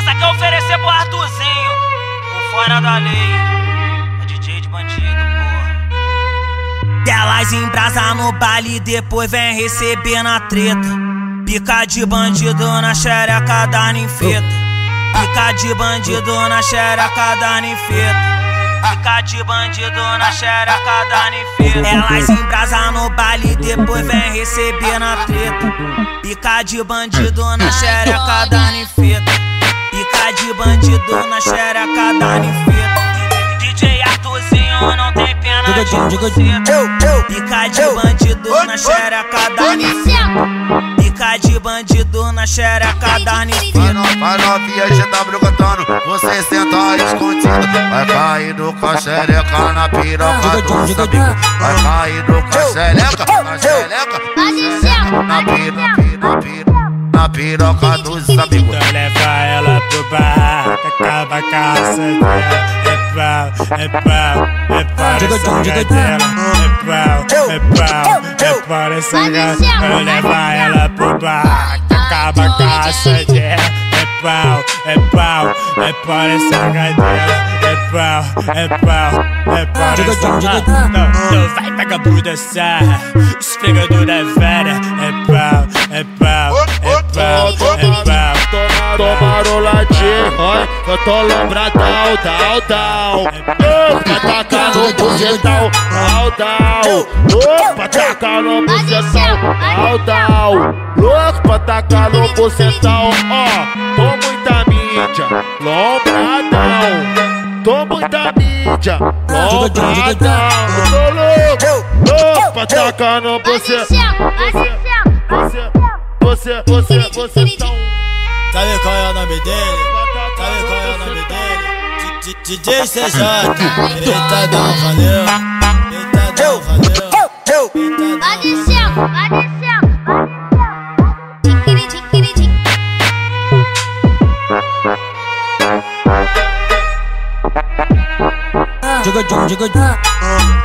Essa quer oferecer pro Arthurzinho, o fora da lei, é DJ de bandido, porra. Elas embrasa no baile, depois vem receber na treta. Pica de bandido na xereca da ninfeta. Pica de bandido na xereca da ninfeta. Pica de bandido na xereca da ninfeta. Elas embrasa no baile, depois vem receber na treta. Pica de bandido na xereca da ninfeta. Pica de bandido na xereca da ninfeta. DJ Arthurzinho não tem pena de você. Pica de bandido na xereca da ninfeta. Pica de bandido na xereca da ninfeta. Vai novinha GW cantando, você senta escondido. Vai caindo com a xereca na piroca dos amigos. Vai caindo com a xereca, na piroca dos amigos. Então leva ela pro bar, acaba com a raça dela. É pau, essa dela. É pau, essa gata. Leva ela pro bar, acaba com a raça dela. É pau, essa gadela. É pau, essa gata. Não vai vagabunda sarra, esfregadura velha. É pau. Tomaram latinha, eu tô lembradão, tal. Pra tacar no bucetão, tal. Pra tacar no bucetão, tal. Louco pra tacar no bucetão, ó. Tô muita mídia, lombradão. Tô muita mídia, lombradão. Tô louco pra tacar no bucetão. Você tão. Sabe qual é o nome dele? Sabe qual é o nome dele? DJ CJ. Peitadão, valeu. Peitadão, valeu. Vai descendo, vai descendo. Diga.